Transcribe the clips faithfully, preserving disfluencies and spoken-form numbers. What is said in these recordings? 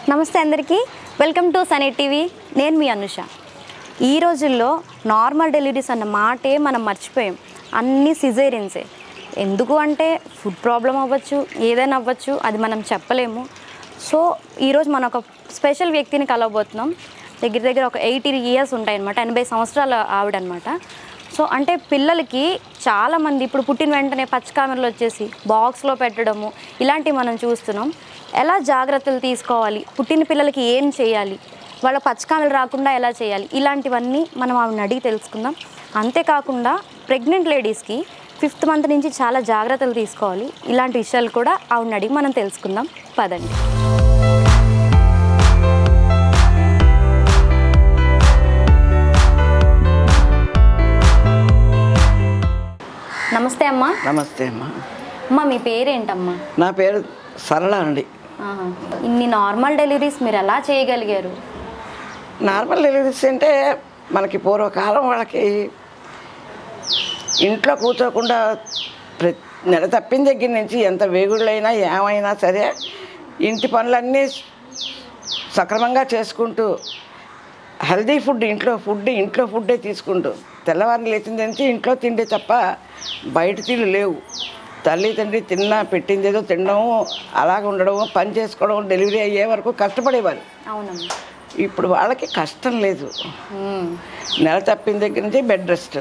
నమస్తే అందరికీ, welcome to Sunny TV. నేను మీ అనుష. ఈ రోజుల్లో నార్మల్ డెలివరీస్ అన్న మాటే మనం మర్చిపోయాం. అన్నీ సిజేరియన్సే. ఎందుకు అంటే ఫుడ్ ప్రాబ్లం అవ్వచ్చు, ఏదైనా అవ్వచ్చు, అది మనం చెప్పలేము. సో ఈరోజు మనం ఒక స్పెషల్ వ్యక్తిని కలవబోతున్నాం. దగ్గర దగ్గర ఒక ఎయిటీ ఇయర్స్ ఉంటాయన్నమాట, ఎనభై సంవత్సరాల ఆవిడనమాట. సో అంటే పిల్లలకి చాలామంది ఇప్పుడు పుట్టిన వెంటనే పచ్చకామెరలు వచ్చేసి బాక్స్లో పెట్టడము ఇలాంటివి మనం చూస్తున్నాం. ఎలా జాగ్రత్తలు తీసుకోవాలి, పుట్టిన పిల్లలకి ఏం చేయాలి, వాళ్ళ పచ్చకామెరలు రాకుండా ఎలా చేయాలి, ఇలాంటివన్నీ మనం ఆవిడని అడిగి తెలుసుకుందాం. అంతేకాకుండా ప్రెగ్నెంట్ లేడీస్కి ఫిఫ్త్ మంత్ నుంచి చాలా జాగ్రత్తలు తీసుకోవాలి. ఇలాంటి విషయాలు కూడా ఆవిడని అడిగి మనం తెలుసుకుందాం. పదండి. నమస్తే అమ్మా. నమస్తే అమ్మా. అమ్మా మీ పేరేంటమ్మా? నా పేరు సరళ అండి. ఇన్ని నార్మల్ డెలివరీస్ మీరు ఎలా చేయగలిగారు? నార్మల్ డెలివరీస్ అంటే మనకి పూర్వకాలం వాళ్ళకి ఇంట్లో కూర్చోకుండా ప్రతి నెల తప్పిన దగ్గర నుంచి ఎంత వేగుళ్ళైనా ఏమైనా సరే ఇంటి పనులన్నీ సక్రమంగా చేసుకుంటూ హెల్దీ ఫుడ్ ఇంట్లో ఫుడ్ ఇంట్లో ఫుడ్డే తీసుకుంటూ తెల్లవారిని లేచిన నుంచి ఇంట్లో తిండి తప్ప బయట తిండి లేవు. తల్లి తండ్రి తిన్నా పెట్టిందేదో తినడము, అలాగ ఉండడము, పని చేసుకోవడం, డెలివరీ అయ్యే వరకు కష్టపడేవారు. అవునమ్మా. ఇప్పుడు వాళ్ళకి కష్టం లేదు. నెల తప్పిన దగ్గర నుంచి బెడ్ రెస్ట్,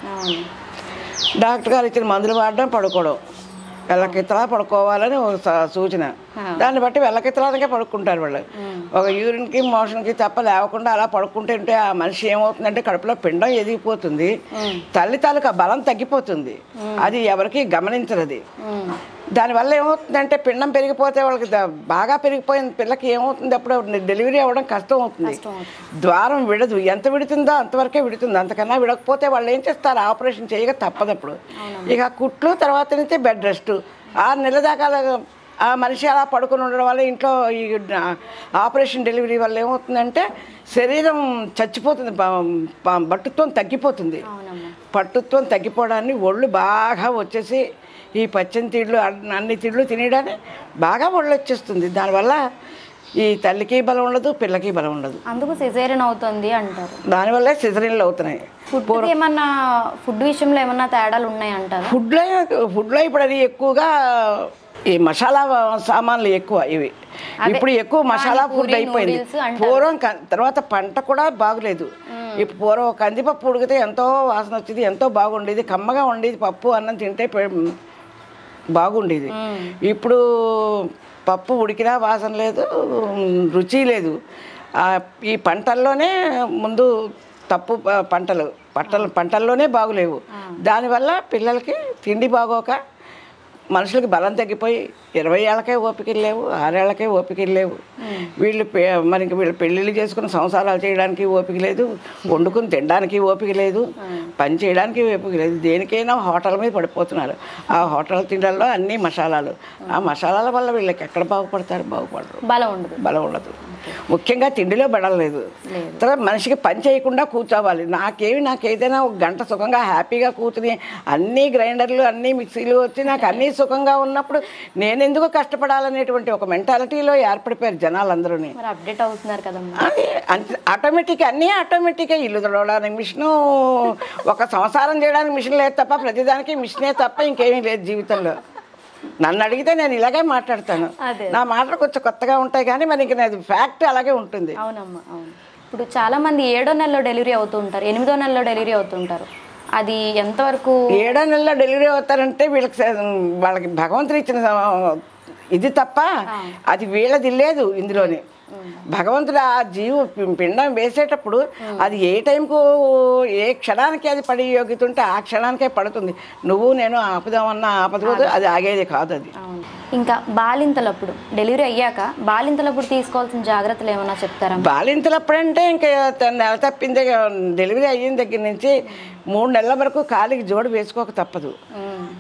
డాక్టర్ గారు ఇచ్చిన మందులు వాడడం, పడుకోవడం, వెళ్ళకితలా పడుకోవాలని ఒక సూచన. దాన్ని బట్టి వెళ్ళకితలానికే పడుకుంటారు వాళ్ళు. ఒక యూరిన్కి మోషన్కి తప్ప లేవకుండా అలా పడుకుంటే ఉంటే ఆ మనిషి ఏమవుతుందంటే కడుపులో పిండం ఎదిగిపోతుంది, తల్లి తాలూకా బలం తగ్గిపోతుంది. అది ఎవరికి గమనించదు. అది దానివల్ల ఏమవుతుందంటే పిండం పెరిగిపోతే వాళ్ళకి బాగా పెరిగిపోయిన పిల్లకి ఏమవుతుంది, అప్పుడు డెలివరీ అవ్వడం కష్టం అవుతుంది. ద్వారం విడదు, ఎంత విడుతుందో అంతవరకే విడుతుంది, అంతకన్నా విడకపోతే వాళ్ళు ఏం చేస్తారు, ఆపరేషన్ చేయక తప్పదు. అప్పుడు ఇక కుట్లు తర్వాత నుంచి బెడ్ రెస్ట్. ఆరు నెలల దాకా ఆ మనిషి అలా పడుకుని ఉండడం వల్ల ఇంట్లో ఈ ఆపరేషన్ డెలివరీ వల్ల ఏమవుతుందంటే శరీరం చచ్చిపోతుంది, పట్టుత్వం తగ్గిపోతుంది. పట్టుత్వం తగ్గిపోవడాన్ని ఒళ్ళు బాగా వచ్చేసి ఈ పచ్చని తిండ్లు అన్ని తిండ్లు తినేయడానికి బాగా ఒళ్ళు వచ్చేస్తుంది. దానివల్ల ఈ తల్లికి బలం ఉండదు, పిల్లకి బలం ఉండదు. అందుకు సిజేరియన్ అవుతుంది అంటారు. దానివల్లే సిజరీన్లు అవుతున్నాయి. ఫుడ్ ఏమన్నా ఫుడ్ విషయంలో ఏమన్నా తేడాలు ఉన్నాయంటారు? ఫుడ్లో ఫుడ్లో ఇప్పుడు అది ఎక్కువగా ఈ మసాలా సామాన్లు ఎక్కువ. ఇవి ఇప్పుడు ఎక్కువ మసాలా ఫుడ్ అయిపోయింది. పూర్వం తర్వాత పంట కూడా బాగులేదు. ఇప్పుడు పూర్వం కందిపప్పు ఉడికితే ఎంతో వాసన వచ్చేది, ఎంతో బాగుండేది, కమ్మగా ఉండేది. పప్పు అన్నం తింటే బాగుండేది. ఇప్పుడు పప్పు ఉడికినా వాసన లేదు, రుచి లేదు. ఈ పంటల్లోనే ముందు తప్పు పంటలు పంటలు పంటల్లోనే బాగులేవు. దానివల్ల పిల్లలకి తిండి బాగోక మనుషులకి బలం తగ్గిపోయి ఇరవై ఏళ్ళకే ఓపికలు లేవు, ఆరేళ్లకే ఓపికలు లేవు. వీళ్ళు మనకి వీళ్ళు పెళ్ళిళ్ళు చేసుకుని సంసారాలు చేయడానికి ఓపిక లేదు, వండుకుని తినడానికి ఓపిక లేదు, పని చేయడానికి ఓపిక లేదు. దేనికైనా హోటల్ మీద పడిపోతున్నారు. ఆ హోటల్ తిండల్లో అన్నీ మసాలాలు. ఆ మసాలాల వల్ల వీళ్ళకి ఎక్కడ బాగుపడతారు? బాగుపడరు. బలం ఉండదు బలం ఉండదు ముఖ్యంగా తిండిలో బడలేదు. తర్వాత మనిషికి పని చేయకుండా కూర్చోవాలి. నాకేమి నాకు ఏదైనా ఒక గంట సుఖంగా హ్యాపీగా కూర్చుని అన్నీ గ్రైండర్లు అన్నీ మిక్సీలు వచ్చి నాకు అన్నీ సుఖంగా ఉన్నప్పుడు నేను ఎందుకు కష్టపడాలనేటువంటి ఒక మెంటాలిటీలో ఏర్పడిపోయారు జనాలందరూ. అప్డేట్ అవుతున్నారు కదమ్మా. అది ఆటోమేటిక్, అన్నీ ఆటోమేటిక్గా. ఇల్లు తొడవడానికి మిషను, ఒక సంసారం చేయడానికి మిషన్ లేదు తప్ప, ప్రతిదానికి మిషనే తప్ప ఇంకేమీ లేదు జీవితంలో. నన్ను అడిగితే నేను ఇలాగే మాట్లాడతాను. నా మాటలు కొంచెం కొత్తగా ఉంటాయి కానీ మరి ఇంక నాది ఫ్యాక్ట్ అలాగే ఉంటుంది. అవునమ్మా, అవును. ఇప్పుడు చాలా మంది ఏడో నెలలో డెలివరీ అవుతూ ఉంటారు, ఎనిమిదో నెలలో డెలివరీ అవుతుంటారు. అది ఎంతవరకు? ఏడో నెలలో డెలివరీ అవుతారంటే వీళ్ళకి వాళ్ళకి భగవంతుడు ఇచ్చిన ఇది తప్ప అది వీళ్ళది లేదు. ఇందులోని భగవంతుడు ఆ జీవు పిండం వేసేటప్పుడు అది ఏ టైంకు ఏ క్షణానికి అది పడి యోగ్యత ఉంటే ఆ క్షణానికే పడుతుంది. నువ్వు నేను ఆపుదామన్నా ఆపదు, అది ఆగేది కాదు. అది ఇంకా బాలింతలప్పుడు డెలివరీ అయ్యాక బాలింతలప్పుడు తీసుకోవాల్సిన జాగ్రత్తలు ఏమన్నా చెప్తారా? బాలింతలప్పుడు అంటే ఇంకా నెల తప్పిందే, డెలివరీ అయిన దగ్గర నుంచి మూడు నెలల వరకు కాలికి జోడు వేసుకోక తప్పదు.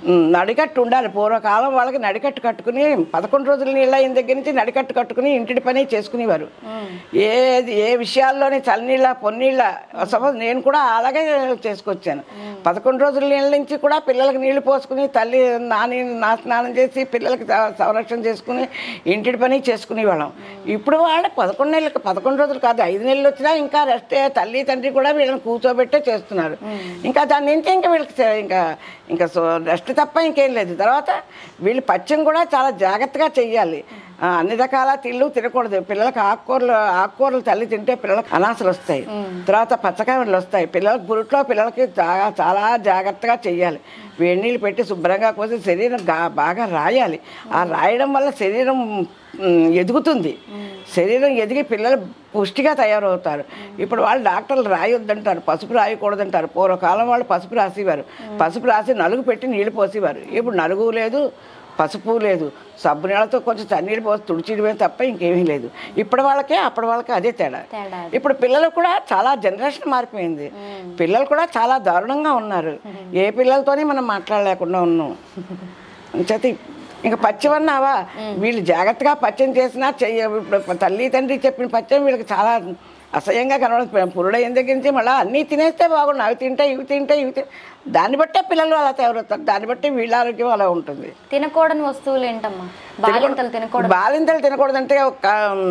నడికట్టు ఉండాలి. పూర్వకాలం వాళ్ళకి నడికట్టు కట్టుకుని పదకొండు రోజుల నీళ్ళ అయిన దగ్గర నుంచి నడికట్టు కట్టుకుని ఇంటి పని చేసుకునేవారు. ఏది ఏ విషయాల్లోని చల్లనీళ్ళ పొన్నీళ్ళ సపోజ్ నేను కూడా అలాగే చేసుకొచ్చాను. పదకొండు రోజుల నీళ్ళ నుంచి కూడా పిల్లలకి నీళ్లు పోసుకుని తల్లి నాని నా స్నానం చేసి పిల్లలకి సంరక్షణ చేసుకుని ఇంటి పని చేసుకునేవాళ్ళం. ఇప్పుడు వాళ్ళు పదకొండు నెలలకు పదకొండు రోజులు కాదు ఐదు నెలలు వచ్చినా ఇంకా రెస్టే తల్లి తండ్రి కూడా వీళ్ళని కూర్చోబెట్టే చేస్తున్నారు. ఇంకా దాని నుంచి ఇంకా వీళ్ళకి ఇంకా ఇంకా సో రెస్ట్ తప్ప ఇంకేం లేదు. తర్వాత వీళ్ళు పచ్చం కూడా చాలా జాగ్రత్తగా చెయ్యాలి. అన్ని రకాల తిళ్ళు తినకూడదు. పిల్లలకు ఆకుకూరలు ఆకుకూరలు తల్లి తింటే పిల్లలకు అనాసలు వస్తాయి, తర్వాత పచ్చకాయలు వస్తాయి. పిల్లలకు పురుట్లో పిల్లలకి చాలా చాలా జాగ్రత్తగా చెయ్యాలి. వేడి నీళ్ళు పెట్టి శుభ్రంగా కోసి శరీరం బాగా రాయాలి. ఆ రాయడం వల్ల శరీరం ఎదుగుతుంది. శరీరం ఎదిగి పిల్లలు పుష్టిగా తయారవుతారు. ఇప్పుడు వాళ్ళు డాక్టర్లు రాయొద్దంటారు, పసుపు రాయకూడదంటారు. పూర్వకాలం వాళ్ళు పసుపు రాసేవారు. పసుపు రాసి నలుగు పెట్టి నీళ్ళు పోసేవారు. ఇప్పుడు నలుగు లేదు, పసుపు లేదు. సబ్బు నీళ్ళతో కొంచెం చన్నీళ్ళు పోసి తుడిచిడమే తప్ప ఇంకేమీ లేదు. ఇప్పటి వాళ్ళకే అప్పటి వాళ్ళకి అదే తేడా. ఇప్పుడు పిల్లలు కూడా చాలా జనరేషన్ మారిపోయింది. పిల్లలు కూడా చాలా దారుణంగా ఉన్నారు. ఏ పిల్లలతోనే మనం మాట్లాడలేకుండా ఉన్నాం. చేతి ఇంకా పచ్చవన్నావా వీళ్ళు జాగ్రత్తగా పచ్చం చేసినా చెయ్య. ఇప్పుడు తల్లి తండ్రి చెప్పిన పచ్చం వీళ్ళకి చాలా అసహ్యంగా కనబడుతుంది. పురుడైన దగ్గర నుంచి మళ్ళీ అన్నీ తినేస్తే బాగుండు. అవి తింటే ఇవి తింటే ఇవి తింటే దాన్ని బట్టే పిల్లలు అలా తయారవుతారు. దాన్ని బట్టి వీళ్ళ ఆరోగ్యం అలా ఉంటుంది. తినకూడని వస్తువులు ఏంటమ్మా? బాలింతలు తినకూడదు. బాలింతలు తినకూడదంటే ఒక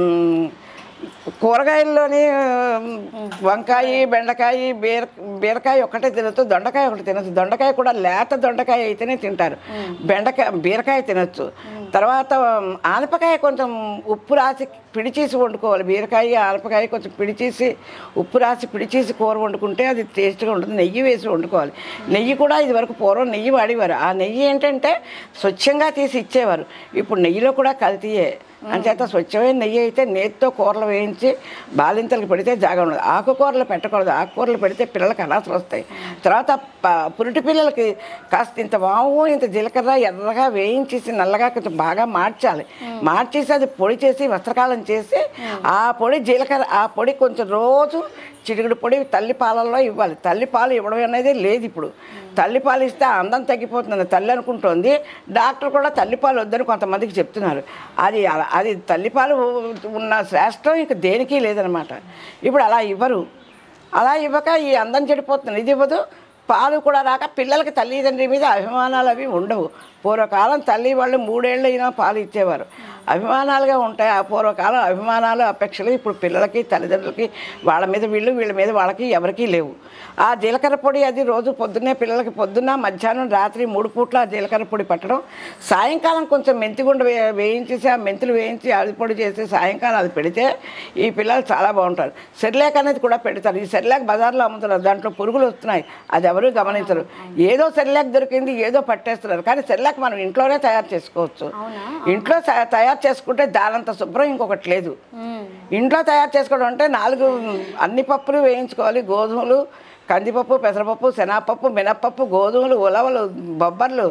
కూరగాయల్లోని వంకాయ బెండకాయ బీర బీరకాయ ఒకటే తినచ్చు, దొండకాయ ఒకటి తినచ్చు. దొండకాయ కూడా లేత దొండకాయ అయితేనే తింటారు. బెండకాయ బీరకాయ తినచ్చు. తర్వాత ఆనపకాయ కొంచెం ఉప్పు రాసి పిడిచేసి వండుకోవాలి. బీరకాయ ఆనపకాయ కొంచెం పిడిచేసి ఉప్పు రాసి పిడిచేసి కూర వండుకుంటే అది టేస్ట్గా ఉంటుంది. నెయ్యి వేసి వండుకోవాలి. నెయ్యి కూడా ఇది వరకు పూర్వం నెయ్యి వాడేవారు. ఆ నెయ్యి ఏంటంటే స్వచ్ఛంగా తీసి ఇచ్చేవారు. ఇప్పుడు నెయ్యిలో కూడా కల్తీయే. అంచేత స్వచ్ఛమైన నెయ్యి అయితే నేతితో కూరలు వేయించి బాలింతలకు పెడితే జాగా ఉండదు. ఆకుకూరలు పెట్టకూడదు. ఆకుకూరలు పెడితే పిల్లలకు అనాసలు వస్తాయి. తర్వాత పురిటి పిల్లలకి కాస్త ఇంత వాము ఇంత జీలకర్ర ఎర్రగా వేయించేసి నల్లగా కొంచెం బాగా మార్చాలి. మార్చేసి అది పొడి చేసి వస్త్రకాలం చేసి ఆ పొడి జీలకర్ర ఆ పొడి కొంచెం రోజు చిటికెడు పొడి తల్లి పాలల్లో ఇవ్వాలి. తల్లి పాలు ఇవ్వడం అనేది లేదు ఇప్పుడు. తల్లిపాలు ఇస్తే అందం తగ్గిపోతుంది తల్లి అనుకుంటోంది. డాక్టర్ కూడా తల్లిపాలు వద్దని కొంతమందికి చెప్తున్నారు. అది అది తల్లిపాలు ఉన్న శ్రేష్టం ఇంక దేనికి లేదనమాట. ఇప్పుడు అలా ఇవ్వరు. అలా ఇవ్వక ఈ అందం చెడిపోతుంది. ఇది ఇవ్వదు, పాలు కూడా రాక పిల్లలకి తల్లిదండ్రి మీద అభిమానాలు అవి ఉండవు. పూర్వకాలం తల్లి వాళ్ళు మూడేళ్ళు అయినా పాలు ఇచ్చేవారు. అభిమానాలుగా ఉంటాయి. ఆ పూర్వకాలం అభిమానాలు అపేక్షలు ఇప్పుడు పిల్లలకి తల్లిదండ్రులకి వాళ్ళ మీద వీళ్ళు వీళ్ళ మీద వాళ్ళకి ఎవరికీ లేవు. ఆ జీలకర్ర పొడి అది రోజు పొద్దున్నే పిల్లలకి పొద్దున్న మధ్యాహ్నం రాత్రి మూడు పూట్ల ఆ జీలకర్ర పొడి పట్టడం. సాయంకాలం కొంచెం మెంతిగుండ వే వేయించేసి ఆ మెంతులు వేయించి అది పొడి చేసి సాయంకాలం అది పెడితే ఈ పిల్లలు చాలా బాగుంటారు. సెర్లాక్ అనేది కూడా పెడతారు. ఈ సెర్లాక్ బజార్లో అమ్ముతున్నారు. దాంట్లో పురుగులు వస్తున్నాయి. అది ఎవరు గమనించరు. ఏదో సెర్లాక్ దొరికింది ఏదో పట్టేస్తున్నారు. కానీ సెర్లాక్ మనం ఇంట్లోనే తయారు చేసుకోవచ్చు. ఇంట్లో తయారు చేసుకుంటే దానంత శుభ్రం ఇంకొకటి లేదు. ఇంట్లో తయారు చేసుకోవడం అంటే నాలుగు అన్ని పప్పులు వేయించుకోవాలి. గోధుమలు, కందిపప్పు, పెసరపప్పు, శనగపప్పు, మినప్పప్పు, గోధుమలు, ఉలవలు, బొబ్బర్లు,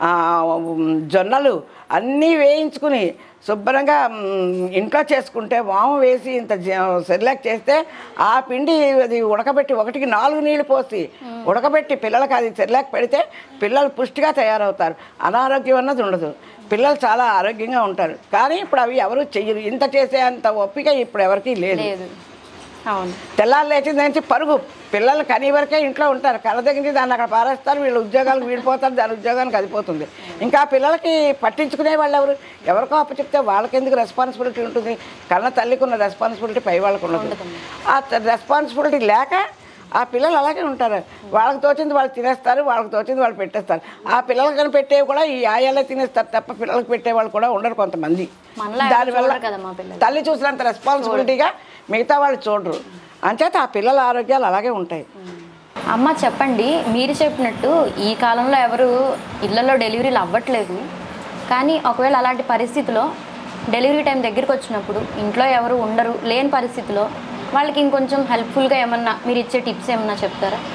జొన్నలు అన్నీ వేయించుకుని శుభ్రంగా ఇంట్లో చేసుకుంటే వాము వేసి ఇంత సెర్లాక్ చేస్తే ఆ పిండి అది ఉడకబెట్టి ఒకటికి నాలుగు నీళ్ళు పోసి ఉడకబెట్టి పిల్లలకి అది సెర్లాక్ పెడితే పిల్లలు పుష్టిగా తయారవుతారు. అనారోగ్యం అన్నది ఉండదు. పిల్లలు చాలా ఆరోగ్యంగా ఉంటారు. కానీ ఇప్పుడు అవి ఎవరు చెయ్యరు. ఇంత చేసే అంత ఓపిక ఇప్పుడు ఎవరికీ లేదు. అవును. తెల్లారు లేచిన నుంచి పరుగు పిల్లలు కనీ వరకే ఇంట్లో ఉంటారు. కళ్ళ దగ్గర నుంచి దాన్ని అక్కడ పారేస్తారు. వీళ్ళు ఉద్యోగాలకు వీడిపోతారు. దాని ఉద్యోగానికి అదిపోతుంది. ఇంకా పిల్లలకి పట్టించుకునే వాళ్ళు ఎవరు ఎవరికో అప్పచెప్తే వాళ్ళకి ఎందుకు రెస్పాన్సిబిలిటీ ఉంటుంది? కన్న తల్లికి ఉన్న రెస్పాన్సిబిలిటీ పై వాళ్ళకు ఉండదు. ఆ రెస్పాన్సిబిలిటీ లేక ఆ పిల్లలు అలాగే ఉంటారు. వాళ్ళకి తోచింది వాళ్ళు తినేస్తారు. వాళ్ళకి తోచింది వాళ్ళు పెట్టేస్తారు. ఆ పిల్లలకి కానీ పెట్టేవి కూడా ఈ ఆయాలే తినేస్తారు తప్ప పిల్లలకి పెట్టేవాళ్ళు కూడా ఉండరు కొంతమంది. దానివల్ల తల్లి చూసినంత రెస్పాన్సిబిలిటీగా మిగతా వాళ్ళు చూడరు. అంచేత ఆ పిల్లల ఆరోగ్యాలు అలాగే ఉంటాయి. అమ్మ చెప్పండి, మీరు చెప్పినట్టు ఈ కాలంలో ఎవరు ఇళ్లలో డెలివరీలు అవ్వట్లేదు. కానీ ఒకవేళ అలాంటి పరిస్థితిలో డెలివరీ టైం దగ్గరికి వచ్చినప్పుడు ఇంట్లో ఎవరు ఉండరు లేని పరిస్థితిలో వాళ్ళకి ఇంకొంచెం హెల్ప్ఫుల్గా ఏమన్నా మీరు ఇచ్చే టిప్స్ ఏమన్నా చెప్తారా?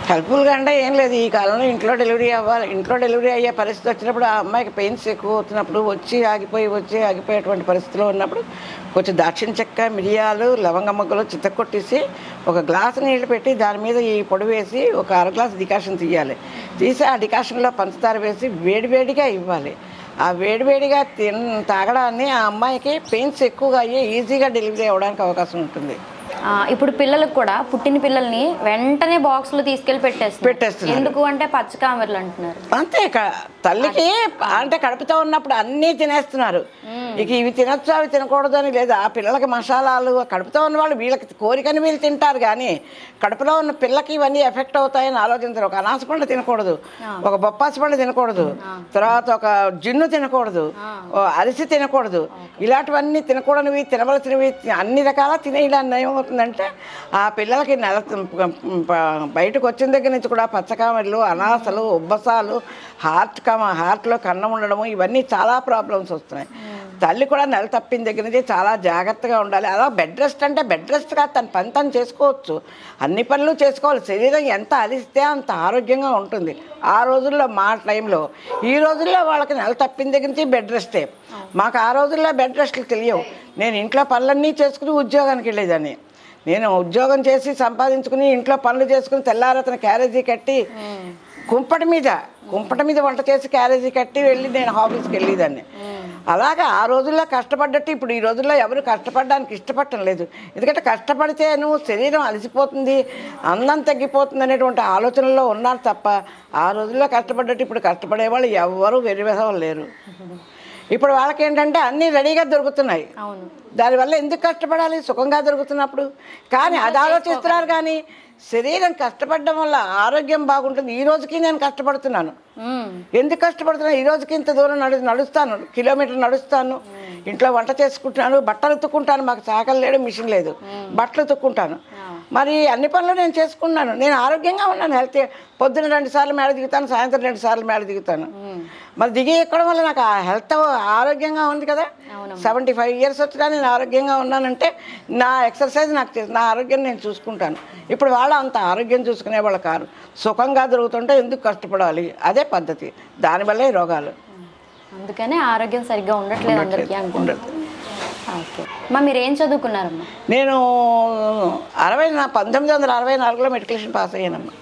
హెల్ప్ఫుల్గా అంటే ఏం లేదు, ఈ కాలంలో ఇంట్లో డెలివరీ అవ్వాలి, ఇంట్లో డెలివరీ అయ్యే పరిస్థితి వచ్చినప్పుడు ఆ అమ్మాయికి పెయిన్స్ ఎక్కువ అవుతున్నప్పుడు వచ్చి ఆగిపోయి వచ్చి ఆగిపోయేటువంటి పరిస్థితిలో ఉన్నప్పుడు కొంచెం దాక్షిణ చెక్క, మిరియాలు, లవంగ మొగ్గలు చిత్తకొట్టేసి ఒక గ్లాసు నీళ్ళు పెట్టి దాని మీద ఈ పొడి వేసి ఒక అర గ్లాసు డికాషన్ తీయాలి. తీసి ఆ డికాషన్లో పంచదార వేసి వేడివేడిగా ఇవ్వాలి. ఆ వేడివేడిగా తిన్ తాగడాన్ని ఆ అమ్మాయికి పెయిన్స్ ఎక్కువగా అయ్యి ఈజీగా డెలివరీ అవ్వడానికి అవకాశం ఉంటుంది. ఇప్పుడు పిల్లలకు కూడా పుట్టిన పిల్లల్ని వెంటనే బాక్స్లో తీసుకెళ్ళి పెట్టేస్తారు పెట్టేస్తున్నారు ఎందుకు అంటే పచ్చకామెర్లు అంటున్నారు. అంతే, తల్లికి అంటే కడుపుతో ఉన్నప్పుడు అన్నీ తినేస్తున్నారు. ఇక ఇవి తినొచ్చు అవి తినకూడదు అని లేదు. ఆ పిల్లలకి మసాలాలు కడుపుతో ఉన్న వాళ్ళు వీళ్ళకి కోరికని వీళ్ళు తింటారు, కానీ కడుపులో ఉన్న పిల్లకి ఇవన్నీ ఎఫెక్ట్ అవుతాయని ఆలోచించారు. ఒక అనాస పండు తినకూడదు, ఒక బొప్పాసి పండు తినకూడదు, తర్వాత ఒక జిన్ను తినకూడదు, అరిసి తినకూడదు. ఇలాంటివన్నీ తినకూడనివి తినవలసినవి అన్ని రకాల తినేయడానికి ఏమవుతుందంటే ఆ పిల్లలకి నెల బయటకు వచ్చిన దగ్గర నుంచి కూడా పచ్చకామెర్లు, అనాసలు, ఉబ్బసాలు, హార్ట్ కమ హార్ట్లో కన్నం ఉండడము, ఇవన్నీ చాలా ప్రాబ్లమ్స్ వస్తున్నాయి. తల్లి కూడా నెల తప్పిన దగ్గర నుంచి చాలా జాగ్రత్తగా ఉండాలి. అలా బెడ్ రెస్ట్ అంటే బెడ్ రెస్ట్గా తన పని తను చేసుకోవచ్చు, అన్ని పనులు చేసుకోవాలి. శరీరం ఎంత అలిస్తే అంత ఆరోగ్యంగా ఉంటుంది ఆ రోజుల్లో. మా టైంలో ఈ రోజుల్లో వాళ్ళకి నెల తప్పిన దగ్గర నుంచి బెడ్ రెస్టే. మాకు ఆ రోజుల్లో బెడ్ రెస్ట్లు తెలియవు. నేను ఇంట్లో పనులన్నీ చేసుకుని ఉద్యోగానికి వెళ్ళేదాన్ని. నేను ఉద్యోగం చేసి సంపాదించుకుని ఇంట్లో పనులు చేసుకుని తెల్లారతన క్యారేజీ కట్టి కుంపటి మీద కుంపటి మీద వంట చేసి క్యారేజీ కట్టి వెళ్ళి నేను ఆఫీస్కి వెళ్ళేదాన్ని. అలాగా ఆ రోజుల్లో కష్టపడ్డట్టు ఇప్పుడు ఈ రోజుల్లో ఎవరు కష్టపడడానికి ఇష్టపడటం లేదు. ఎందుకంటే కష్టపడితే నువ్వు శరీరం అలసిపోతుంది, అందం తగ్గిపోతుంది అనేటువంటి ఆలోచనలో ఉన్నారు తప్ప ఆ రోజుల్లో కష్టపడ్డట్టు ఇప్పుడు కష్టపడే వాళ్ళు ఎవరు వెరివెసవం లేరు. ఇప్పుడు వాళ్ళకి ఏంటంటే అన్నీ రెడీగా దొరుకుతున్నాయి, దానివల్ల ఎందుకు కష్టపడాలి సుఖంగా దొరుకుతున్నప్పుడు. కానీ అది ఆలోచిస్తున్నారు, కానీ శరీరం కష్టపడడం వల్ల ఆరోగ్యం బాగుంటుంది. ఈ రోజుకి నేను కష్టపడుతున్నాను, ఎందుకు కష్టపడుతున్నాను, ఈ రోజుకి ఇంత దూరం నడు నడుస్తాను కిలోమీటర్ నడుస్తాను, ఇంట్లో వంట చేసుకుంటున్నాను, బట్టలు ఉతుక్కుంటాను, మాకు చాకలు లేడు, మిషన్ లేదు, బట్టలు ఉతుక్కుంటాను. మరి అన్ని పనులు నేను చేసుకున్నాను, నేను ఆరోగ్యంగా ఉన్నాను. హెల్త్ పొద్దున్న రెండు సార్లు మేడ దిగుతాను, సాయంత్రం రెండు సార్లు మేడ దిగుతాను. మరి దిగి ఎక్కడం వల్ల నాకు ఆ హెల్త్ ఆరోగ్యంగా ఉంది కదా. సెవెంటీ ఫైవ్ ఇయర్స్ వచ్చినా నేను ఆరోగ్యంగా ఉన్నానంటే నా ఎక్సర్సైజ్ నాకు నా ఆరోగ్యం నేను చూసుకుంటాను. ఇప్పుడు వాళ్ళు అంత ఆరోగ్యం చూసుకునే వాళ్ళు కారు, సుఖంగా దొరుకుతుంటే ఎందుకు కష్టపడాలి, అదే పద్ధతి. దానివల్లే రోగాలు. అందుకనే ఆరోగ్యం సరిగ్గా ఉండట్లేదు అందరికీ అనుకుంటారు. ఓకే మా మీరు ఏం చదువుకున్నారమ్మా? నేను అరవై నా పంతొమ్మిది వందల అరవై నాలుగులో మెట్రికులేషన్ పాస్ అయ్యానమ్మా.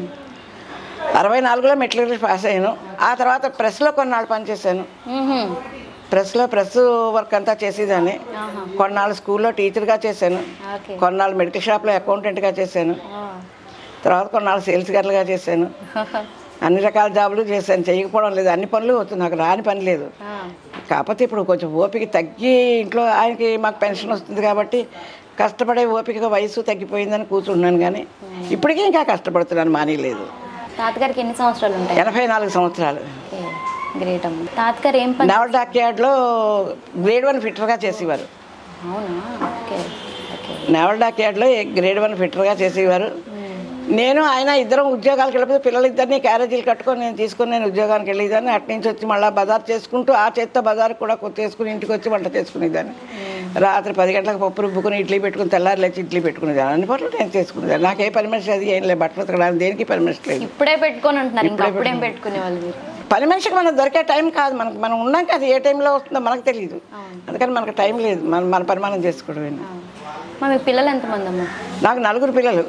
అరవై నాలుగులో మెట్రికులేషన్ పాస్ అయ్యాను. ఆ తర్వాత ప్రెస్లో కొన్నాళ్ళు పనిచేశాను. ప్రెస్లో ప్రెస్ వర్క్ అంతా చేసేదాన్ని. కొన్నాళ్ళు స్కూల్లో టీచర్గా చేశాను, కొన్నాళ్ళు మెడికల్ షాప్లో అకౌంటెంట్గా చేశాను, తర్వాత కొన్నాళ్ళు సేల్స్ గర్ల్గా చేశాను. అన్ని రకాల జాబులు చేశాను, చేయకపోవడం లేదు, అన్ని పనులు వస్తుంది, నాకు రాని పని లేదు. కాకపోతే ఇప్పుడు కొంచెం ఓపిక తగ్గి ఇంట్లో ఆయనకి మాకు పెన్షన్ వస్తుంది కాబట్టి కష్టపడే ఓపిక వయసు తగ్గిపోయిందని కూర్చున్నాను, కానీ ఇప్పటికీ ఇంకా కష్టపడుతున్నాను, మానేయలేదు. తాతగారికి ఎన్ని సంవత్సరాలు ఉంటాయి? ఎనభై నాలుగు సంవత్సరాలు. గ్రేట్ అమ్మ. తాతగారు ఏం పని? నవల్ డాక్యార్డ్లో గ్రేడ్ వన్ ఫిట్టర్గా చేసేవారు. అవునా? ఓకే. నవల్ డాక్యార్డ్లో గ్రేడ్ వన్ ఫిట్టర్గా చేసేవారు. నేను ఆయన ఇద్దరం ఉద్యోగాలకు వెళ్ళిపోతే పిల్లలిద్దరినీ క్యారేజీలు కట్టుకొని నేను తీసుకొని నేను ఉద్యోగానికి వెళ్ళేదాన్ని. అటు నుంచి వచ్చి మళ్ళీ బజార్ చేసుకుంటూ ఆ చేత్తో బజార్ కూడా చేసుకుని ఇంటికి వచ్చి వంట చేసుకునేదాన్ని. రాత్రి పది గంటలకు పప్పు రుబ్బుకుని ఇడ్లీ పెట్టుకుని తెల్లారి లేచి ఇడ్లీ పెట్టుకునేదాన్ని. అన్ని పనులు నేను చేసుకునేదాన్ని. నాకు ఏ పర్మిషన్ అది ఏం లేదు, బట్టలు ఉతకడానికి దేనికి పర్మిషన్ లేదు. ఇప్పుడే పెట్టుకొని ఉంటున్నారు, ఇప్పుడేం పెట్టుకునేవాళ్ళు? పని మనిషికి మనకు దొరికే టైం కాదు, మనకు మనం ఉన్నాం కదా, ఏ టైంలో వస్తుందో మనకు తెలియదు, అందుకని మనకు టైం లేదు, మన మన పని మనం చేసుకోవడం. మీ పిల్లలు ఎంతమంది అమ్మా? నాకు నలుగురు పిల్లలు.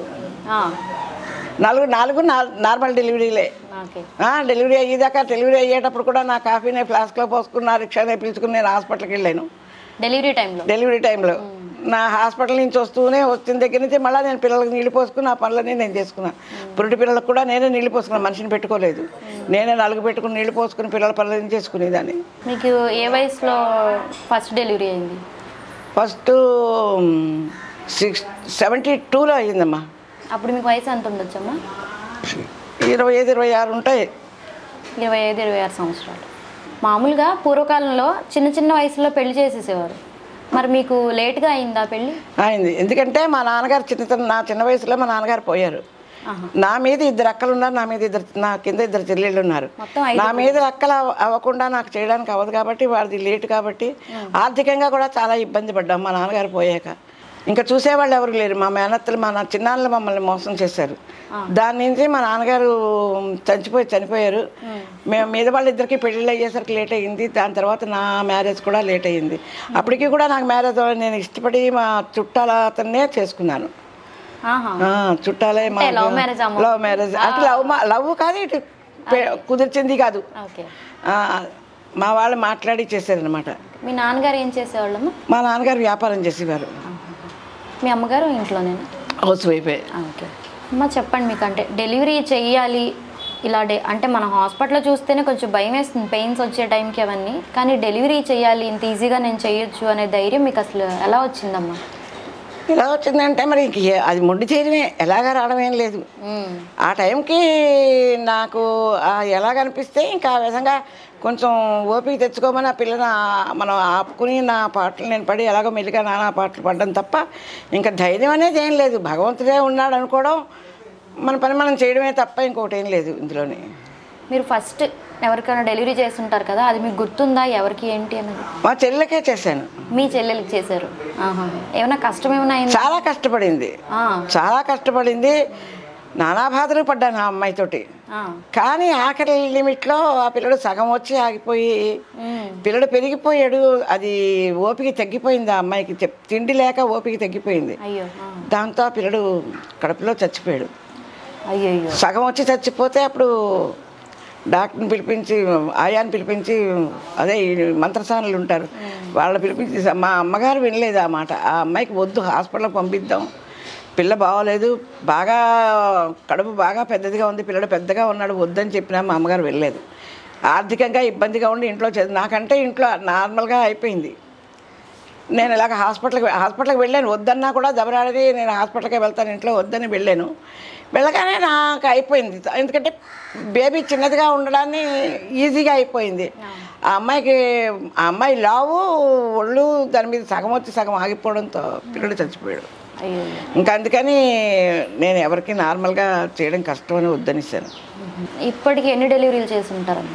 నాలుగు నాలుగు నార్మల్ డెలివరీలే. డెలివరీ అయ్యేదాకా డెలివరీ అయ్యేటప్పుడు కూడా నా కాఫీనే ఫ్లాస్క్లో పోసుకుని నా రిక్షానే పిలుచుకుని నేను హాస్పిటల్కి వెళ్ళాను. డెలివరీ టైంలో డెలివరీ టైంలో నా హాస్పిటల్ నుంచి వస్తూనే వచ్చిన దగ్గర నుంచి మళ్ళీ నేను పిల్లలకి నీళ్ళు పోసుకుని ఆ పనులన్నీ నేను చేసుకున్నాను. పురిటి పిల్లలకు కూడా నేనే నీళ్ళు పోసుకున్నాను, మనిషిని పెట్టుకోలేదు, నేనే నలుగు పెట్టుకుని నీళ్ళు పోసుకుని పిల్లల పనులు చేసుకునేదాన్ని. మీకు ఏ వయసులో ఫస్ట్ డెలివరీ అయింది? ఫస్ట్ సిక్స్ సెవెంటీ టూలో అయ్యిందమ్మా. అప్పుడు మీకు వయసు ఎంత ఉండొచ్చమ్మా? ఇరవై ఐదు ఇరవై ఆరు ఉంటాయి. ఇరవై ఐదు ఇరవై ఆరు సంవత్సరాలు. మామూలుగా పూర్వకాలంలో చిన్న చిన్న వయసులో పెళ్లి చేసేసేవారు, మరి మీకు లేట్గా అయిందా పెళ్ళి? అయింది, ఎందుకంటే మా నాన్నగారు చిన్న నా చిన్న వయసులో మా నాన్నగారు పోయారు. నా మీద ఇద్దరు అక్కలు ఉన్నారు, నా మీద ఇద్దరు నా కింద ఇద్దరు చెల్లెళ్ళు ఉన్నారు. నా మీద అక్కలు అవ్వకుండా నాకు చేయడానికి అవ్వదు కాబట్టి వాడిది లేట్ కాబట్టి ఆర్థికంగా కూడా చాలా ఇబ్బంది పడ్డాం మా నాన్నగారు పోయాక. ఇంకా చూసేవాళ్ళు ఎవరు లేరు. మా మేనత్తలు మా నా చిన్నాన్నలు మమ్మల్ని మోసం చేశారు. దాని నుంచి మా నాన్నగారు చనిపోయి చనిపోయారు మేము మీద వాళ్ళిద్దరికి పెళ్ళిళ్ళు అయ్యేసరికి లేట్ అయ్యింది. దాని తర్వాత నా మ్యారేజ్ కూడా లేట్ అయ్యింది. అప్పటికి కూడా నాకు మ్యారేజ్ నేను ఇష్టపడి మా చుట్టాల అతన్నే చేసుకున్నాను. చుట్టాలే మా లవ్ మ్యారేజ్ అంటే లవ్ లవ్ కాదు, ఇటు కుదిర్చింది కాదు, మా వాళ్ళు మాట్లాడి చేశారనమాట. మీ నాన్నగారు ఏం చేసేవాళ్ళమ్మా? మా నాన్నగారు వ్యాపారం చేసేవారు. మీ అమ్మగారు ఇంట్లోనే హౌస్ వైఫే. ఓకే అమ్మ చెప్పండి, మీకు అంటే డెలివరీ చెయ్యాలి ఇలా డే అంటే మన హాస్పిటల్లో చూస్తేనే కొంచెం భయం వేస్తుంది పెయిన్స్ వచ్చే టైంకి అవన్నీ, కానీ డెలివరీ చేయాలి ఇంత ఈజీగా నేను చేయొచ్చు అనే ధైర్యం మీకు అసలు ఎలా వచ్చిందమ్మా? ఎలా వచ్చిందంటే మరి ఇంక అది మొండి చేయడమే, ఎలాగా రావడమేం లేదు. ఆ టైంకి నాకు ఎలాగనిపిస్తే ఇంకా ఆ విధంగా కొంచెం ఓపిక తెచ్చుకోమని ఆ పిల్లని మనం ఆపుకుని నా పాటలు నేను పడి ఎలాగో మెల్లిగా నానా పాటలు పడ్డం తప్ప ఇంకా ధైర్యం అనేది ఏం లేదు. భగవంతుడే ఉన్నాడు అనుకోవడం, మన పని మనం చేయడమే తప్ప ఇంకొకటి ఏం లేదు ఇందులోని. మీరు ఫస్ట్ ఎవరికైనా డెలివరీ చేస్తుంటారు కదా, అది మీకు గుర్తుందా ఎవరికి ఏంటి అన్నది? మా చెల్లెలకే చేశాను. మీ చెల్లెలకి చేశారు. ఏమైనా కష్టం ఏమైనా అయింది? చాలా కష్టపడింది, చాలా కష్టపడింది. నానా బాధలు పడ్డాను ఆ అమ్మాయితోటి. కానీ ఆఖరి లిమిట్లో ఆ పిల్లడు సగం వచ్చి ఆగిపోయి పిల్లడు పెరిగిపోయాడు. అది ఓపిక తగ్గిపోయింది ఆ అమ్మాయికి, తిండి లేక ఓపిక తగ్గిపోయింది. దాంతో ఆ పిల్లడు కడుపులో చచ్చిపోయాడు. అయ్యో సగం వచ్చి చచ్చిపోతే అప్పుడు డాక్టర్ని పిలిపించి ఆయాని పిలిపించి అదే మంత్రసానులు ఉంటారు వాళ్ళని పిలిపించి, మా అమ్మగారు వినలేదు ఆ మాట. ఆ అమ్మాయికి వద్దు హాస్పిటల్కి పంపిద్దాం, పిల్ల బాగోలేదు, బాగా కడుపు బాగా పెద్దదిగా ఉంది, పిల్లడు పెద్దగా ఉన్నాడు, వద్దని చెప్పినా మా అమ్మగారు వెళ్ళలేదు. ఆర్థికంగా ఇబ్బందిగా ఉండి ఇంట్లో చదివి నాకంటే ఇంట్లో నార్మల్గా అయిపోయింది. నేను ఇలాగ హాస్పిటల్కి హాస్పిటల్కి వెళ్ళాను, వద్దన్నా కూడా దెబ్బలాడది నేను హాస్పిటల్కే వెళ్తాను, ఇంట్లో వద్దని వెళ్ళాను. వెళ్ళగానే నాకు అయిపోయింది, ఎందుకంటే బేబీ చిన్నదిగా ఉండడాన్ని ఈజీగా అయిపోయింది. ఆ అమ్మాయికి ఆ అమ్మాయి లావు ఒళ్ళు దాని మీద సగం వచ్చి సగం ఆగిపోవడంతో పిల్లడు చచ్చిపోయాడు. ఇంకా అందుకని నేను ఎవరికి నార్మల్గా చేయడం కష్టం అని వద్దనిస్తాను. ఇప్పటికి ఎన్ని డెలివరీలు చేసి ఉంటారమ్మా?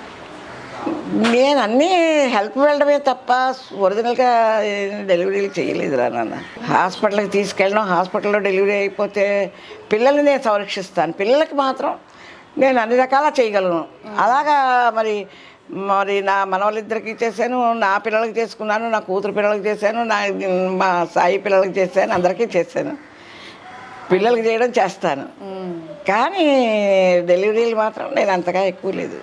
నేను అన్నీ హెల్ప్ వెళ్ళడమే తప్ప ఒరిజినల్గా డెలివరీలు చేయలేదురా నాన్న. హాస్పిటల్కి తీసుకెళ్ళడం, హాస్పిటల్లో డెలివరీ అయిపోతే పిల్లల్ని నేను సంరక్షిస్తాను, పిల్లలకి మాత్రం నేను అన్ని రకాల చేయగలను. అలాగా మరి మరి నా మనవాళ్ళిద్దరికి చేశాను, నా పిల్లలకి చేసుకున్నాను, నా కూతురు పిల్లలకి చేశాను, నా మా సాయి పిల్లలకి చేశాను, అందరికీ చేశాను. పిల్లలకి చేయడం చేస్తాను, కానీ డెలివరీలు మాత్రం నేను అంతగా ఎక్కువ లేదు.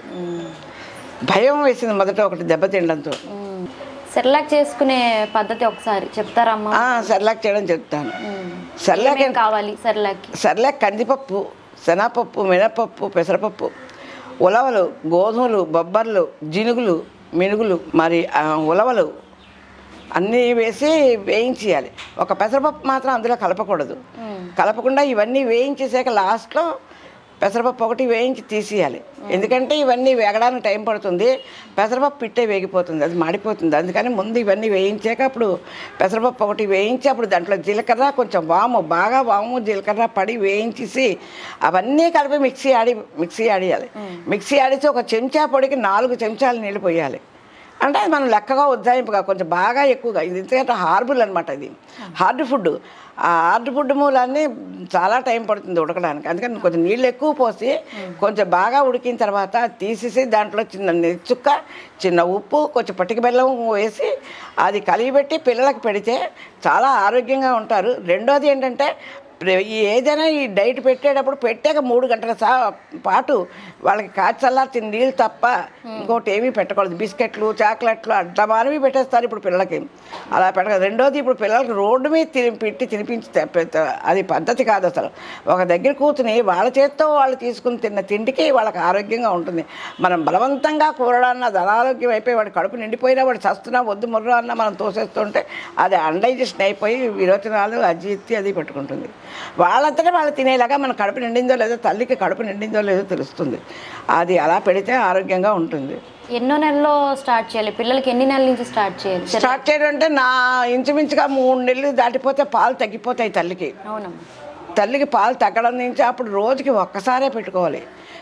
భయం వేసింది మొదట ఒకటి దెబ్బతినడంతో. సెర్లాక్ చేసుకునే పద్ధతి ఒకసారి చెప్తారమ్మా? సెర్లాక్ చేయడం చెప్తాను. సెర్లాక్ కావాలి సెర్లాక్ సెర్లాక్ కందిపప్పు, శనగపప్పు, మినపప్పు, పెసరపప్పు, ఉలవలు, గోధుమలు, బొబ్బర్లు, జినుగులు, మినుగులు, మరి ఉలవలు అన్నీ వేసి వేయించేయాలి. ఒక పెసరపప్పు మాత్రం అందులో కలపకూడదు. కలపకుండా ఇవన్నీ వేయించేసాక లాస్ట్లో పెసరపప్పు ఒకటి వేయించి తీసేయాలి. ఎందుకంటే ఇవన్నీ వేగడానికి టైం పడుతుంది, పెసరపప్పు పిట్టే వేగిపోతుంది, అది మాడిపోతుంది. అందుకని ముందు ఇవన్నీ వేయించాక అప్పుడు పెసరపప్పు ఒకటి వేయించి అప్పుడు దాంట్లో జీలకర్ర, కొంచెం వాము, బాగా వాము జీలకర్ర పడి వేయించేసి అవన్నీ కలిపి మిక్సీ ఆడి మిక్సీ ఆడియాలి. మిక్సీ ఆడితే ఒక చెంచా పొడికి నాలుగు చెంచాలు నీళ్ళు పోయాలి. అంటే అది మనం లెక్కగా ఉజ్జాయింపుగా కొంచెం బాగా ఎక్కువగా, ఇది ఎందుకంటే హార్బుల్ అనమాట, ఇది హార్డ్ ఫుడ్. ఆ హార్డ్ ఫుడ్ మూలాన్ని చాలా టైం పడుతుంది ఉడకడానికి. అందుకని కొంచెం నీళ్ళు ఎక్కువ పోసి కొంచెం బాగా ఉడికిన తర్వాత తీసేసి దాంట్లో చిన్న నెచ్చుక్క, చిన్న ఉప్పు, కొంచెం పటిక బెల్లం వేసి అది కలిగిపెట్టి పిల్లలకు పెడితే చాలా ఆరోగ్యంగా ఉంటారు. రెండోది ఏంటంటే ఏదైనా ఈ డైట్ పెట్టేటప్పుడు పెట్టాక మూడు గంటల సా పాటు వాళ్ళకి కాచల్లార్చిన నీళ్ళు తప్ప ఇంకోటి ఏమీ పెట్టకూడదు. బిస్కెట్లు, చాక్లెట్లు అట్లా మానవి పెట్టేస్తారు ఇప్పుడు పిల్లలకి, అలా పెట్టకూడదు. రెండోది ఇప్పుడు పిల్లలకి రోడ్డు మీద తిని పెట్టి తినిపించి అది పద్ధతి కాదు అసలు. ఒక దగ్గర కూర్చుని వాళ్ళ చేత్తో వాళ్ళు తీసుకుని తిన్న తిండికి వాళ్ళకి ఆరోగ్యంగా ఉంటుంది. మనం బలవంతంగా కూరడాన్న అది అనారోగ్యం అయిపోయి వాడి కడుపు నిండిపోయినా వాడు చస్తున్నా వద్దు ముర్రా అన్న మనం తోసేస్తుంటే అది అన్డైజెషన్ అయిపోయి విరోచనాలు, అజీర్తి అది పెట్టుకుంటుంది. వాళ్ళంతటే వాళ్ళు తినేలాగా మన కడుపు నిండిందో లేదో, తల్లికి కడుపు నిండిందో లేదో తెలుస్తుంది. అది అలా పెడితే ఆరోగ్యంగా ఉంటుంది. ఎన్నో నెలలో స్టార్ట్ చేయాలి పిల్లలకి? ఎన్ని నెలల నుంచి స్టార్ట్ చేయాలి? స్టార్ట్ చేయడం అంటే నా ఇంచుమించుగా మూడు నెలలు దాటిపోతే పాలు తగ్గిపోతాయి తల్లికి. అవునమ్మా. తల్లికి పాలు తగ్గడం నుంచి అప్పుడు రోజుకి ఒక్కసారే పెట్టుకోవాలి.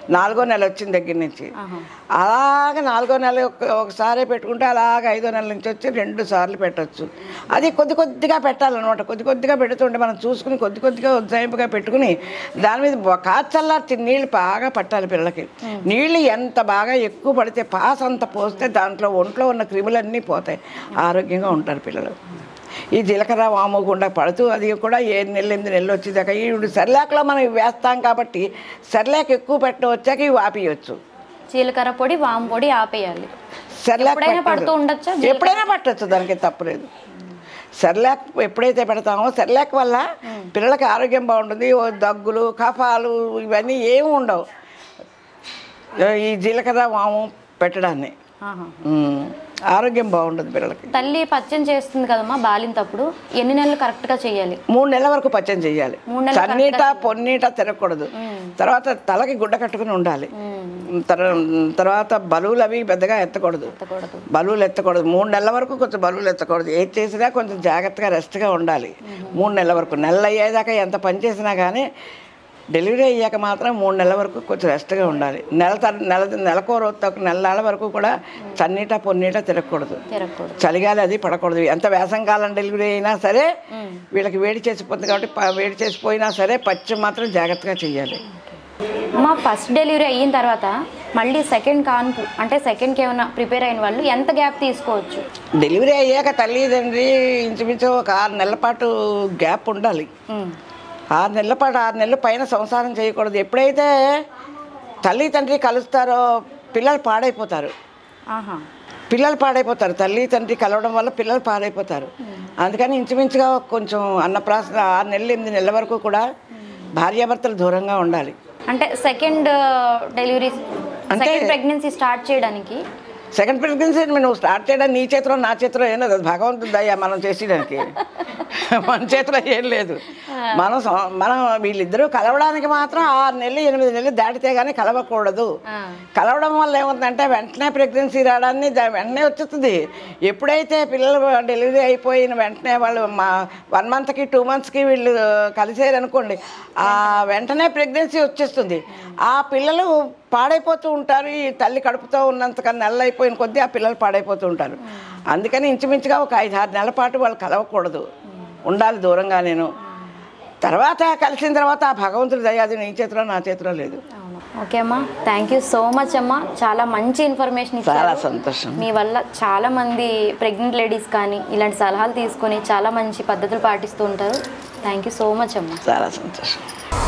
నాలుగో నెల వచ్చిన దగ్గర నుంచి. అలాగ నాలుగో నెల ఒకసారి పెట్టుకుంటే అలాగ ఐదో నెల నుంచి వచ్చి రెండు సార్లు పెట్టచ్చు. అది కొద్ది కొద్దిగా పెట్టాలన్నమాట. కొద్ది కొద్దిగా పెడుతుంటే మనం చూసుకుని కొద్ది కొద్దిగా ఉజ్జాయింపుగా పెట్టుకుని దాని మీద కాచల్లార్చి నీళ్ళు బాగా పట్టాలి పిల్లలకి. నీళ్ళు ఎంత బాగా ఎక్కువ పడితే పాస్ అంత పోస్తే దాంట్లో ఒంట్లో ఉన్న క్రిములన్నీ పోతాయి, ఆరోగ్యంగా ఉంటారు పిల్లలు. ఈ జీలకర్ర వాము గుండా పడుతూ అది కూడా ఏడు నెలలు ఎనిమిది నెలలు వచ్చేదాకా ఇప్పుడు సెర్లాక్లో మనం వేస్తాం కాబట్టి సెర్లాక్ ఎక్కువ పెట్ట వచ్చాక ఇవి ఆపేయచ్చు. జీలకర్ర పొడి వాము పొడి ఆపేయాలి. సెర్లాక్ పడుతూ ఉండొచ్చా? ఎప్పుడైనా పట్టచ్చు, దానికి తప్పలేదు. సెర్లాక్ ఎప్పుడైతే పెడతామో సెర్లాక్ వల్ల పిల్లలకి ఆరోగ్యం బాగుంటుంది. దగ్గులు కఫాలు ఇవన్నీ ఏమి ఉండవు ఈ జీలకర్ర వాము పెట్టడాన్ని. ఆరోగ్యం బాగుంటుంది పిల్లలకి. తల్లి పచ్చని చేస్తుంది కదమ్మా బాలింతప్పుడు ఎన్ని నెలలు కరెక్ట్ గా చేయాలి? మూడు నెలల వరకు పచ్చని చేయాలి. చన్నీట పొన్నీట తిరగకూడదు. తర్వాత తలకి గుడ్డ కట్టుకుని ఉండాలి. తర్వాత బలువులు అవి పెద్దగా ఎత్తకూడదు, బలువులు ఎత్తకూడదు. మూడు నెలల వరకు కొంచెం బలువులు ఎత్తకూడదు. ఏది చేసినా కొంచెం జాగ్రత్తగా రెస్ట్గా ఉండాలి మూడు నెలల వరకు. నెలలు అయ్యేదాకా ఎంత పని చేసినా కానీ డెలివరీ అయ్యాక మాత్రం మూడు నెలల వరకు కొంచెం రెస్ట్గా ఉండాలి. నెల తర నెల నెలకో రోజు నెలల వరకు కూడా చన్నీట పొన్నీట తిరగకూడదు, చలిగాలి అది పడకూడదు. ఎంత వేసంకాలం డెలివరీ అయినా సరే వీళ్ళకి వేడి చేసిపోతుంది కాబట్టి వేడి చేసిపోయినా సరే పచ్చి మాత్రం జాగ్రత్తగా చేయాలి. మా ఫస్ట్ డెలివరీ అయిన తర్వాత మళ్ళీ సెకండ్ కాన్పు అంటే సెకండ్కి ఏమైనా ప్రిపేర్ అయిన వాళ్ళు ఎంత గ్యాప్ తీసుకోవచ్చు? డెలివరీ అయ్యాక తల్లిదండ్రి ఇంచుమించు ఒక ఆరు నెలల పాటు గ్యాప్ ఉండాలి. ఆరు నెలల పాటు ఆరు నెలల పైన సంసారం చేయకూడదు. ఎప్పుడైతే తల్లి తండ్రి కలుస్తారో పిల్లలు పాడైపోతారు. పిల్లలు పాడైపోతారు తల్లి తండ్రి కలవడం వల్ల పిల్లలు పాడైపోతారు. అందుకని ఇంచుమించుగా కొంచెం అన్నప్రాసన ఆరు నెలలు ఎనిమిది నెలల వరకు కూడా భార్యాభర్తలు దూరంగా ఉండాలి. అంటే సెకండ్ డెలివరీ అంటే ప్రెగ్నెన్సీ స్టార్ట్ చేయడానికి సెకండ్ ప్రెగ్నెన్సీ నువ్వు స్టార్ట్ చేయడానికి నీ చేతిలో నా చేతిలో ఏం లేదు, భగవంతుడు దయ మనం చేసేయడానికి. మన చేతిలో ఏం లేదు. మనం మనం వీళ్ళిద్దరూ కలవడానికి మాత్రం ఆరు నెలలు ఎనిమిది నెలలు దాటితే కానీ కలవకూడదు. కలవడం వల్ల ఏమవుతుందంటే వెంటనే ప్రెగ్నెన్సీ రావడాన్ని వెంటనే వచ్చేస్తుంది. ఎప్పుడైతే పిల్లలు డెలివరీ అయిపోయిన వెంటనే వాళ్ళు మా వన్ మంత్కి టూ మంత్స్కి వీళ్ళు కలిసేరనుకోండి, ఆ వెంటనే ప్రెగ్నెన్సీ వచ్చేస్తుంది. ఆ పిల్లలు పాడైపోతూ ఉంటారు. ఈ తల్లి కడుపుతో ఉన్నంతకన్నా నెలలు అయిపోయిన కొద్దీ ఆ పిల్లలు పాడైపోతూ ఉంటారు. అందుకని ఇంచుమించుగా ఒక ఐదు ఆరు నెలల పాటు వాళ్ళు కలవకూడదు, ఉండాలి దూరంగా. నేను తర్వాత కలిసిన తర్వాత ఆ భగవంతుడి దయ అది నీ చేతిలో నా చేతిలో లేదు. ఓకే అమ్మా, థ్యాంక్ యూ సో మచ్ అమ్మా. చాలా మంచి ఇన్ఫర్మేషన్ ఇచ్చారు. చాలా సంతోషం. మీ వల్ల చాలా మంది ప్రెగ్నెంట్ లేడీస్ కానీ ఇలాంటి సలహాలు తీసుకొని చాలా మంచి పద్ధతులు పాటిస్తూ ఉంటారు. థ్యాంక్ యూ సో మచ్ అమ్మా. చాలా సంతోషం.